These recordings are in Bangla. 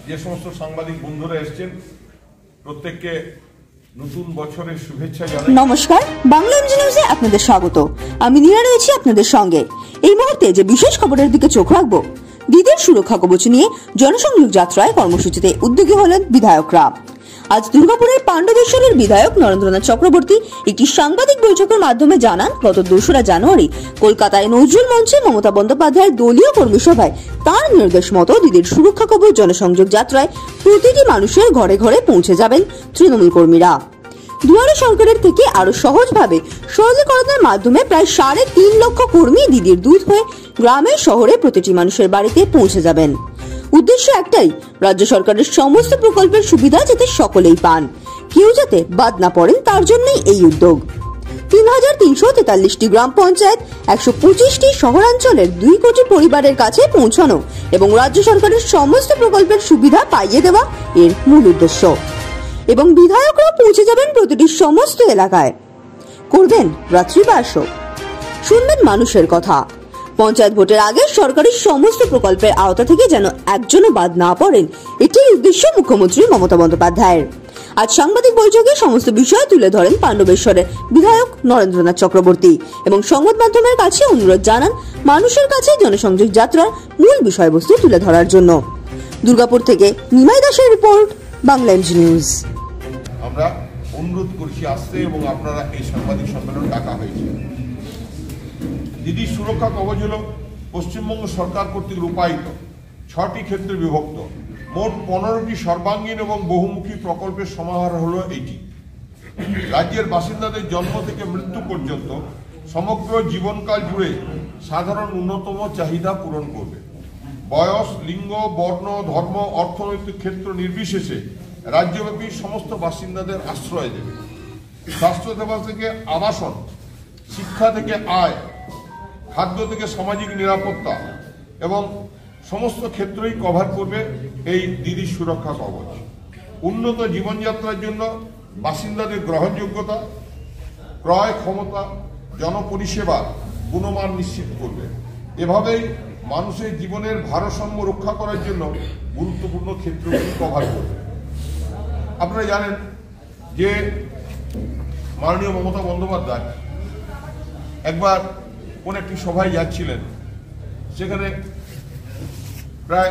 যে সমস্ত সাংবাদিক বন্ধুরা এসেছেন প্রত্যেককে নতুন বছরের শুভেচ্ছা জানাই। নমস্কার, বাংলা এমজি নিউজে আপনাদের স্বাগত। আমি নীরা রয়েছি আপনাদের সঙ্গে। এই মুহূর্তে যে বিশেষ খবরের দিকে চোখ রাখবো, দিদির সুরক্ষা কবচ নিয়ে জনসংযোগ যাত্রায় কর্মসূচিতে উদ্যোগী হলেন বিধায়করা। আজ দুর্গাপুরের পাণ্ডবেশ্বরের বিধায়ক নরেন্দ্রনাথ চক্রবর্তী একটি সাংবাদিক বৈঠকের মাধ্যমে জানান, গত 2রা জানুয়ারি কলকাতায় নজরুল মঞ্চে মমতা বন্দ্যোপাধ্যায়ের দলীয় কর্মী সভায় তার নির্দেশ মতো দিদির সুরক্ষা কবচ জনসংযোগ যাত্রায় প্রতিটি মানুষের ঘরে ঘরে পৌঁছে যাবেন তৃণমূল কর্মীরা। দুয়ারে সরকারের থেকে আরো সহজভাবে সরলীকরণের মাধ্যমে প্রায় 3.5 লক্ষ কর্মী দিদির দূত হয়ে গ্রামে শহরে প্রতিটি মানুষের বাড়িতে পৌঁছে যাবেন। উদ্দেশ্য একটাই, রাজ্য সরকারের সমস্ত প্রকল্পের সুবিধা যাতে সকলেই পান, কেউ যাতে বাদ না পড়েন, তার জন্যই এই উদ্যোগ। 3343টি গ্রাম পঞ্চায়েত, 125টি শহরাঞ্চলের 2 কোটি পরিবারের কাছে পৌঁছানো এবং রাজ্য সরকারের সমস্ত প্রকল্পের সুবিধা পাইয়ে দেওয়া এর মূল উদ্দেশ্য। এবং বিধায়করা পৌঁছে যাবেন প্রতিটি সমস্ত এলাকায়, করবেন রাত্রিবাসও, শুনবেন মানুষের কথা। পঞ্চায়েত ভোটের আগে সরকারি সমস্ত প্রকল্পের আওতা থেকে যেন একজনও বাদ না পড়েন, এটাই উদ্দেশ্য মুখ্যমন্ত্রী মমতা বন্দ্যোপাধ্যায়ের। আজ সাংবাদিক বৈঠকে সমস্ত বিষয় তুলে ধরেন পাণ্ডবেশ্বরের বিধায়ক নরেন্দ্রনাথ চক্রবর্তী এবং সংবাদ মাধ্যমের কাছে অনুরোধ জানান মানুষের কাছে জনসংযোগ যাত্রার মূল বিষয়বস্তু তুলে ধরার জন্য। দুর্গাপুর থেকে নিমাই দাসের রিপোর্ট, বাংলা এমজি নিউজ। আমরা অনুরোধ করছি আসতে এবং আপনারা এই সাংবাদিক সম্মেলন ডাকা হয়েছে। দিদির সুরক্ষা কবচ হল পশ্চিমবঙ্গ সরকার কর্তৃক রূপায়িত 6টি ক্ষেত্রে বিভক্ত মোট 15টি সর্বাঙ্গীন এবং বহুমুখী প্রকল্পের সমাহার হলো এটি। রাজ্যের বাসিন্দাদের জন্ম থেকে মৃত্যু পর্যন্ত সমগ্র জীবনকাল জুড়ে সাধারণ ন্যূনতম চাহিদা পূরণ করবে। বয়স, লিঙ্গ, বর্ণ, ধর্ম, অর্থনৈতিক ক্ষেত্র নির্বিশেষে রাজ্যব্যাপী সমস্ত বাসিন্দাদের আশ্রয় দেবে। স্বাস্থ্যসেবা থেকে আবাসন, শিক্ষা থেকে আয়, খাদ্য থেকে সামাজিক নিরাপত্তা এবং সমস্ত ক্ষেত্রেই কভার করবে এই দিদির সুরক্ষা কবচ। উন্নত জীবনযাত্রার জন্য বাসিন্দাদের গ্রহণযোগ্যতা, ক্রয় ক্ষমতা, জনপরিষেবার গুণমান নিশ্চিত করবে। এভাবেই মানুষের জীবনের ভারসাম্য রক্ষা করার জন্য গুরুত্বপূর্ণ ক্ষেত্রগুলি কভার করবে। আপনারা জানেন যে মাননীয় মমতা বন্দ্যোপাধ্যায় একবার কোন একটি সভায় যাচ্ছিলেন, সেখানে প্রায়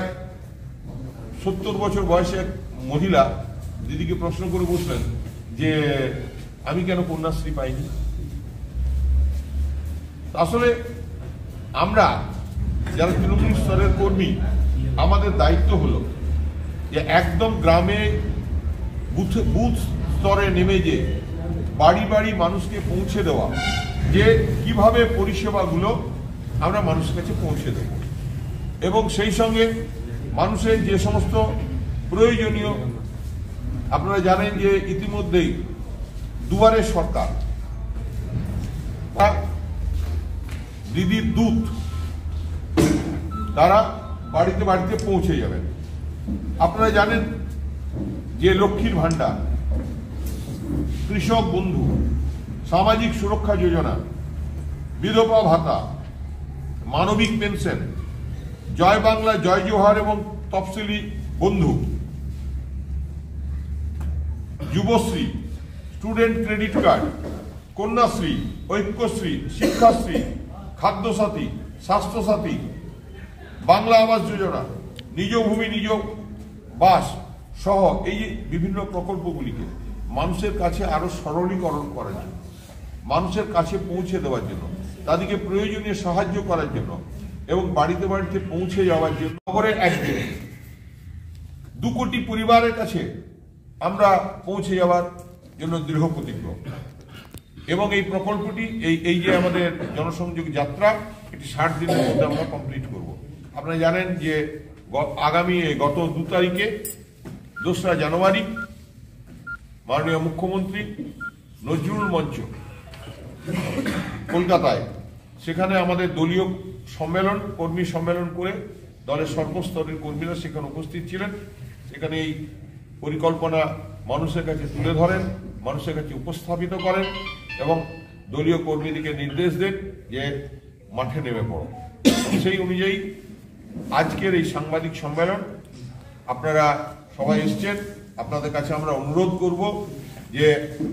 70 বছর বয়সে এক মহিলা দিদিকে প্রশ্ন করে বসলেন যে আমি কেন কন্যাশ্রী পাইনি। আসলে আমরা যারা তৃণমূল স্তরের কর্মী, আমাদের দায়িত্ব হলো যে একদম গ্রামে বুথ স্তরে নেমে যে বাড়ি বাড়ি মানুষকে পৌঁছে দেওয়া, যে কিভাবে পরিষেবাগুলো আমরা মানুষের কাছে পৌঁছে দেব এবং সেই সঙ্গে মানুষের যে সমস্ত প্রয়োজনীয়, আপনারা জানেন যে ইতিমধ্যেই দুয়ারে সরকার দিদির দূত তারা বাড়িতে বাড়িতে পৌঁছে যাবেন। আপনারা জানেন যে লক্ষ্মীর ভান্ডার, কৃষক বন্ধু, সামাজিক সুরক্ষা যোজনা, বিধবা ভাতা, মানবিক পেনশন, জয় বাংলা, জয় জোহার এবং Taposili Bandhu, Yuvashree, student credit card, Kanyashree, Aikyashree, Sikshashree, Khadyasathi, Swasthyasathi, Bangla Awas Yojana, নিজ ভূমি নিজ বাস সহ এই বিভিন্ন প্রকল্পগুলিকে মানুষের কাছে আরো সরলীকরণ করার জন্য, মানুষের কাছে পৌঁছে দেওয়ার জন্য, তাদেরকে প্রয়োজনীয় সাহায্য করার জন্য এবং বাড়িতে বাড়িতে পৌঁছে যাওয়ার জন্য খবরের একদিনে 2 কোটি পরিবারের কাছে আমরা পৌঁছে যাওয়ার জন্য দৃঢ় প্রতিজ্ঞ। এবং এই প্রকল্পটি এই যে আমাদের জনসংযোগ যাত্রা, এটি 60 দিনের মধ্যে আমরা কমপ্লিট করব। আপনারা জানেন যে আগামী গত 2 তারিখে 2রা জানুয়ারি মাননীয় মুখ্যমন্ত্রী নজরুল মঞ্চ কলকাতায়, সেখানে আমাদের দলীয় সম্মেলন, কর্মী সম্মেলন করে দলের সর্বস্তরের কর্মীরা সেখানে উপস্থিত ছিলেন। সেখানে এই পরিকল্পনা মানুষের কাছে তুলে ধরেন, মানুষের কাছে উপস্থাপিত করেন এবং দলীয় কর্মীদেরকে নির্দেশ দেন যে মাঠে নেমে পড়ো। সেই অনুযায়ী আজকের এই সাংবাদিক সম্মেলন আপনারা সবাই এসছেন, আপনাদের কাছে আমরা অনুরোধ করব যে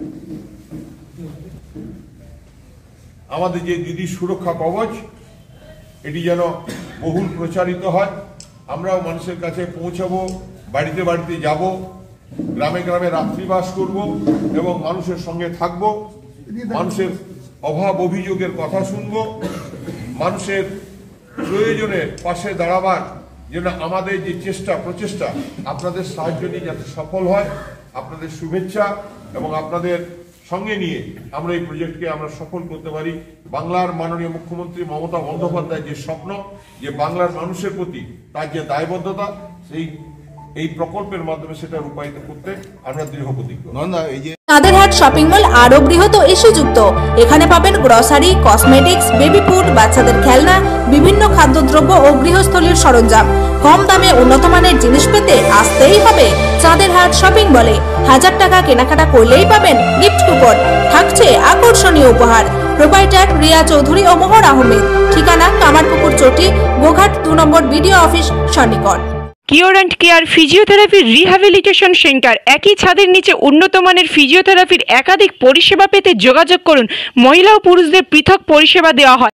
আমাদের যে দিদি সুরক্ষা কবচ এটি যেন বহুল প্রচারিত হয়। আমরাও মানুষের কাছে পৌঁছাবো, বাড়িতে বাড়িতে যাব, গ্রামে গ্রামে রাত্রিবাস করব এবং মানুষের সঙ্গে থাকব, মানুষের অভাব অভিযোগের কথা শুনব, মানুষের প্রয়োজনের পাশে দাঁড়াবার যেন আমাদের যে প্রচেষ্টা আপনাদের সাহায্য নিয়ে যাতে সফল হয়, আপনাদের শুভেচ্ছা এবং আপনাদের সঙ্গে নিয়ে আমরা এই প্রজেক্টকে আমরা সফল করতে পারি। বাংলার মাননীয় মুখ্যমন্ত্রী মমতা বন্দ্যোপাধ্যায়ের যে স্বপ্ন, যে বাংলার মানুষের প্রতি তার যে দায়বদ্ধতা, এই প্রকল্পের মাধ্যমে সেটা রূপায়িত করতে আমরা দৃঢ় প্রতিজ্ঞ। চাঁদেরহাট শপিং মল আরো বৃহৎ ও এসিযুক্ত। এখানে পাবেন গ্রসারি, কসমেটিক্স, বেবি ফুড, বাচ্চাদের খেলনা, বিভিন্ন খাদ্যদ্রব্য ও গৃহস্থলীর সরঞ্জাম। কম দামে উন্নত মানের জিনিস পেতে আসতেই হবে চাঁদেরহাট শপিং মলে। 1000 টাকা কেনাকাটা করলেই পাবেন গিফট কুপন, থাকছে আকর্ষণীয় উপহার। প্রোপাইটার রিয়া চৌধুরী ও মোহর আহমেদ। ঠিকানা Kamarpukur Chati, Goghat 2 number BDO office, সন্নিকট। Cure and care physiotherapy rehabilitation centre. একই ছাদের নিচে উন্নত মানের ফিজিওথেরাপির একাধিক পরিষেবা পেতে যোগাযোগ করুন। মহিলা ও পুরুষদের পৃথক পরিষেবা দেওয়া হয়।